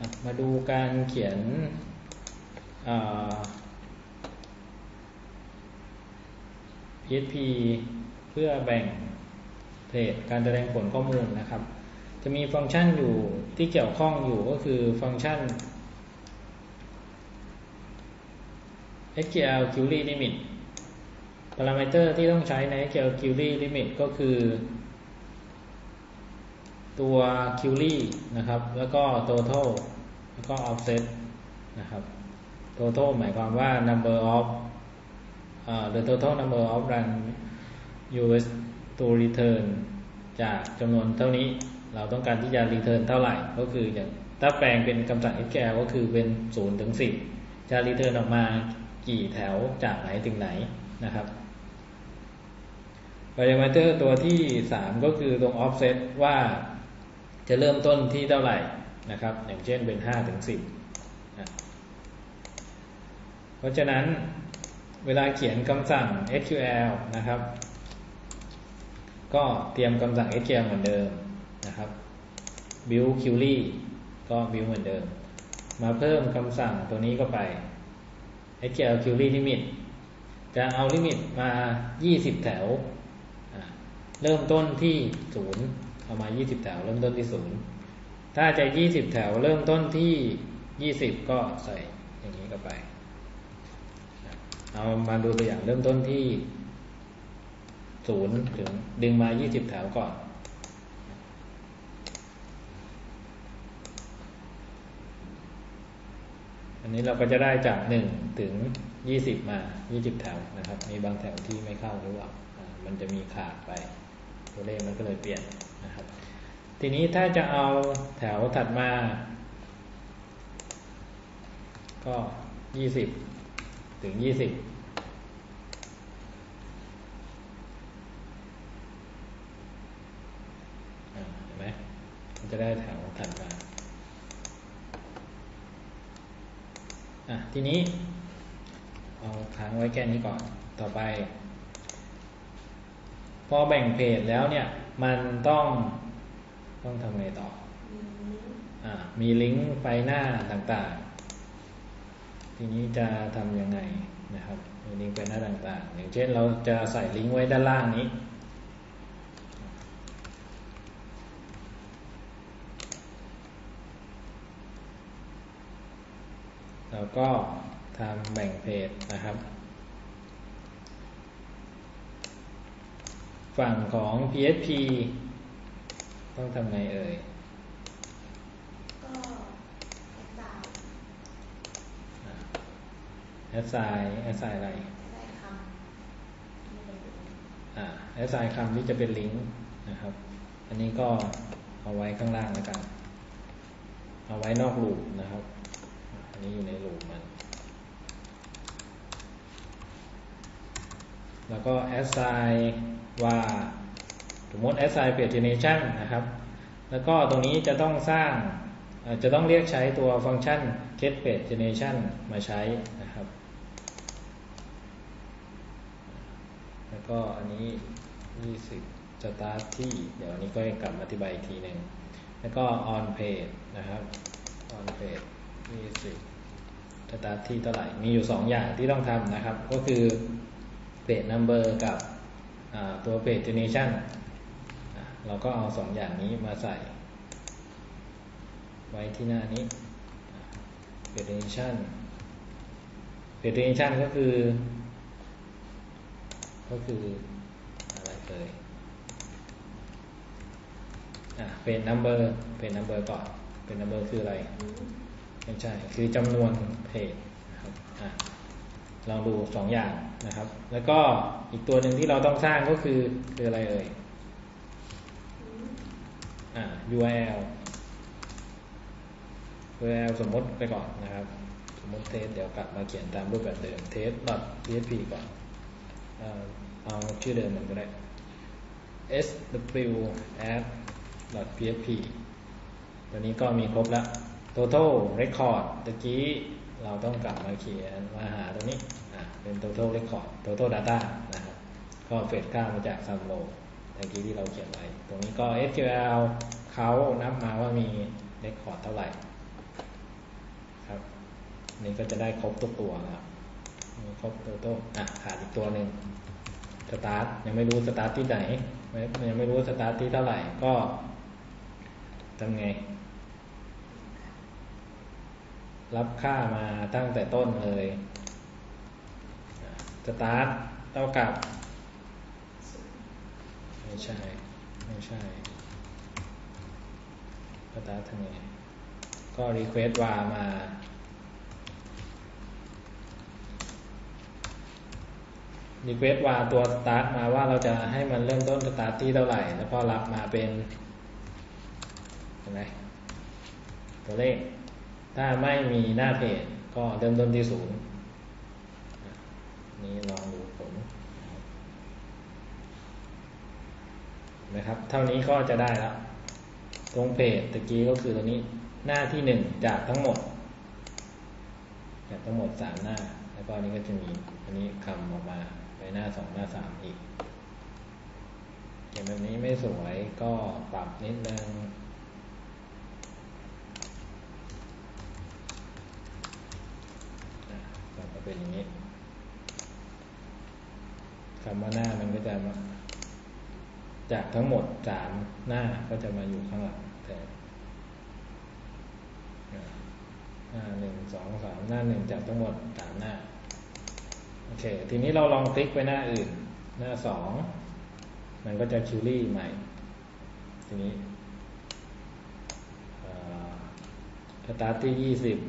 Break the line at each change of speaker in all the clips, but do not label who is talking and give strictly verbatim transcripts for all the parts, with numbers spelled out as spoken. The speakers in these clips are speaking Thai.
มาดูการเขียนพี เอช พี เพื่อแบ่งเพจการแสดงผลข้อมูลนะครับจะมีฟังก์ชันอยู่ที่เกี่ยวข้องอยู่ก็คือฟังก์ชัน เอส คิว แอล Query Limit parameter ที่ต้องใช้ใน เอส คิว แอล Query Limit ก็คือตัว query นะครับแล้วก็ total แล้วก็ offset นะครับ total หมายความว่า number of เอ่อ the total number of run use to return จากจำนวนเท่านี้เราต้องการที่จะ return เท่าไหร่ก็คืออย่างถ้าแปลงเป็นคำสั่ง เอส คิว แอล ก็คือเป็นศูนย์ถึงสิบจะ return ออกมากี่แถวจากไหนถึงไหนนะครับ parameter ตัวที่สามก็คือตรง offset ว่าจะเริ่มต้นที่เท่าไหร่นะครับอย่างเช่นเป็นห้าถึงสิบนะเพราะฉะนั้นเวลาเขียนคำสั่ง เอส คิว แอล นะครับก็เตรียมคำสั่ง เอส คิว แอล เหมือนเดิมนะครับ build query ก็ build เหมือนเดิมมาเพิ่มคำสั่งตัวนี้เข้าไป เอส คิว แอล query limit จะเอาลิมิตมายี่สิบแถวเริ่มต้นที่ศูนย์เอามายี่สิบแถวเริ่มต้นที่ศูนย์ถ้าจะยี่สิบแถวเริ่มต้นที่ยี่สิบก็ใส่อย่างนี้เข้าไปเอามาดูตัวอย่างเริ่มต้นที่ศูนย์ถึงดึงมายี่สิบแถวก่อนอันนี้เราก็จะได้จากหนึ่งถึงยี่สิบมายี่สิบแถวนะครับมีบางแถวที่ไม่เข้าหรือเปล่ามันจะมีขาดไปตัวเลขมันก็เลยเปลี่ยนนะครับทีนี้ถ้าจะเอาแถวถัดมาก็ยี่สิบถึงยี่สิบเห็นไหมมันจะได้แถวถัดมาอ่ะทีนี้เอาค้างไว้แค่นี้ก่อนต่อไปพอแบ่งเพจแล้วเนี่ยมันต้องต้องทำไงต่ออ่ามีลิงก์ไปหน้าต่างๆทีนี้จะทำยังไงนะครับมีลิงก์ไปหน้าต่างๆอย่างเช่นเราจะใส่ลิงก์ไว้ด้านล่างนี้แล้วก็ทำแบ่งเพจนะครับฝั่งของ พี เอช พี ต้องทำไงเอ่ย
ก็
แอสไซน์แอสไซน์อะไรอ่าแอสไซน์คำที่จะเป็นลิงก์นะครับอันนี้ก็เอาไว้ข้างล่างแล้วกันเอาไว้นอกลูปนะครับอันนี้อยู่ในลูปมันแล้วก็ assign ว่าสมมติ assign page generation นะครับแล้วก็ตรงนี้จะต้องสร้างจะต้องเรียกใช้ตัวฟังก์ชัน get page generation มาใช้นะครับแล้วก็อันนี้ยี่สิบ start ที่เดี๋ยวอันนี้ก็กลับมาอธิบายอีกทีหนึ่งแล้วก็ on page นะครับ on page ยี่สิบ start ที่เท่าไหร่มีอยู่สองอย่างที่ต้องทำนะครับก็คือ page number กับตัว page generation เราก็เอาสองอย่างนี้มาใส่ไว้ที่หน้านี้ page generation page generation ก็คือก็คืออะไรเอ่ยอ่ะ page number page number ก่อน page number คืออะไรไม่ใช่คือจำนวนเพจนะครับอ่ะลองดูสองอย่างนะครับแล้วก็อีกตัวหนึ่งที่เราต้องสร้างก็คือคืออะไรเอ่ยอ่า ยู อาร์ แอล ยู อาร์ แอล สมมติไปก่อนนะครับสมมติเทสเดี๋ยวกลับมาเขียนตามรูปแบบเดิม test.php ก่อนเอาเอาชื่อเดิมเหมือนก็ได้ swap.php ตัวนี้ก็มีครบแล้ว total record ตะกี้เราต้องกลับมาเขียนมาหาตัวนี้เป็น total record total data นะครับก็เฟดค่ามาจาก sum row ตะกี้ที่เราเขียนไว้ตรงนี้ก็ เอส คิว แอล เขานับมาว่ามี record เท่าไหร่นะครับนี่ก็จะได้ครบทุกตัวแล้วครบตัวตัวอ่ะขาดอีกตัวหนึ่งสตาร์ทยังไม่รู้สตาร์ทที่ไหนยังไม่รู้สตาร์ทที่เท่าไหร่ก็ทำไงรับค่ามาตั้งแต่ต้นเลยสตาร์ทเท่ากับไม่ใช่ไม่ใช่สตาร์ททำไงก็ request var มาrequest var ตัว start มาว่าเราจะให้มันเริ่มต้น start ที่เท่าไหร่แล้วก็รับมาเป็นเห็นไหมตัวเลขถ้าไม่มีหน้าเพจก็เริ่มต้นที่ศูนย์นี่ลองดูผลนะครับเท่านี้ก็จะได้แล้วตรงเพจตะกี้ก็คือตัวนี้หน้าที่หนึ่งจากทั้งหมดจากทั้งหมดสามหน้าแล้วก็อันนี้ก็จะมีอันนี้คำออกมาไปหน้าสองหน้าสามอีกเขียนแบบนี้ไม่สวยก็ปรับนิดนึงก็เป็นอย่างนี้คำว่าหน้ามันก็จะมาจากทั้งหมดสามหน้าก็จะมาอยู่ข้างหลังแทนหน้าหนึ่งสองสามหน้าหนึ่งจากทั้งหมดสามหน้าโอเคทีนี้เราลองคลิกไปหน้าอื่นหน้าสองมันก็จะคิวรี่ใหม่ทีนี้สตาร์ทที่ยี่สิบ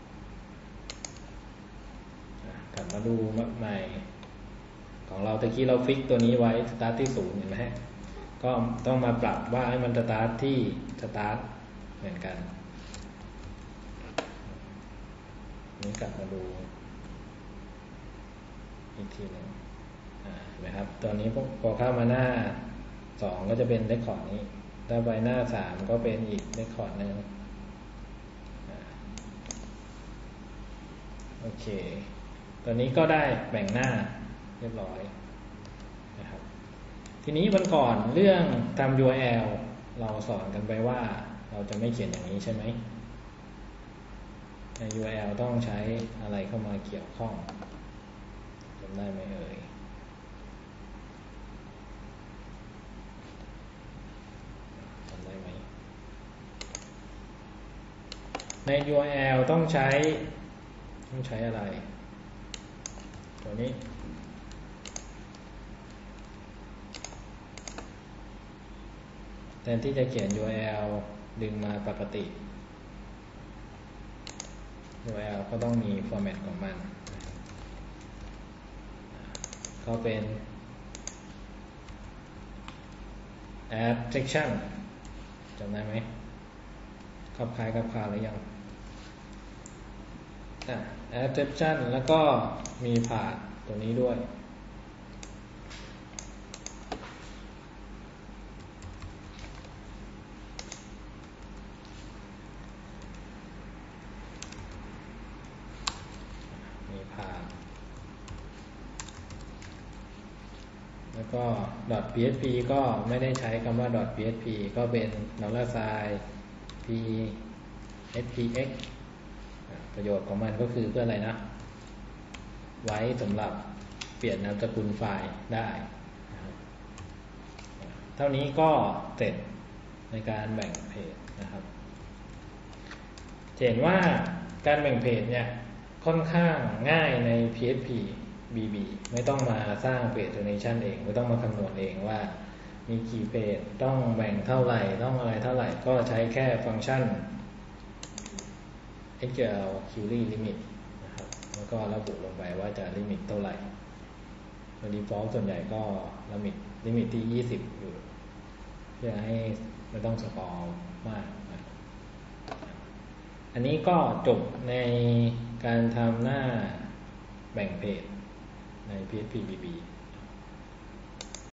กลับมาดูใหม่ของเราตะกี้เราฟิกตัวนี้ไว้สตาร์ทที่ศูนย์เห็นไหมก็ต้องมาปรับว่าให้มันสตาร์ทที่สตาร์ทเหมือนกันนี้กลับมาดูอีกทีหนึ่งเห็นไหมครับตัวนี้พอเข้ามาหน้าสองก็จะเป็นเรคคอร์ดนี้ถ้าไปหน้าสามก็เป็นอีกเรคคอร์ดหนึ่งโอเคตัวนี้ก็ได้แบ่งหน้าเรียบร้อยนะครับทีนี้วันก่อนเรื่องทำ ยู อาร์ แอล เราสอนกันไปว่าเราจะไม่เขียนอย่างนี้ใช่ไหมใน ยู อาร์ แอล ต้องใช้อะไรเข้ามาเกี่ยวข้องจำได้ไหมเอ่ยจำได้ไหมใน ยู อาร์ แอล ต้องใช้ต้องใช้อะไรตัวนี้แทนที่จะเขียน ยู อาร์ แอล ดึงมาปกติ ยู อาร์ แอล ก็ต้องมีฟอร์แมตของมันก็เป็น add section จำได้ไหมคลับคล้ายคลับคลาหรือยังadd section แล้วก็มีผ่านตัวนี้ด้วยมีผ่านแล้วก็ .php ก็ไม่ได้ใช้คำว่า .php ก็เป็น dollar sign phpx ประโยชน์ของมันก็คือเพื่ออะไรนะไว้สำหรับเปลี่ยนนามสกุลไฟล์ได้เท่านี้ก็เสร็จในการแบ่งเพจนะครับเห็นว่าการแบ่งเพจเนี่ยค่อนข้างง่ายใน พี เอช พี บี บี ไม่ต้องมาสร้างเพจ donation เองไม่ต้องมาคำนวณเองว่ามีกี่เพจต้องแบ่งเท่าไหร่ต้องอะไรเท่าไหร่ก็ใช้แค่ฟังก์ชัน เอ็ก แอล query limit นะครับแล้วก็ระบุลงไปว่าจะลิมิตเท่าไหร่โดย default ส่วนใหญ่ก็ลิมิตลิมิตที่ยี่สิบอยู่เพื่อให้ไม่ต้องสกอร์มากนะอันนี้ก็จบในการทำหน้าแบ่งเพจใน พี เอช พี บี บี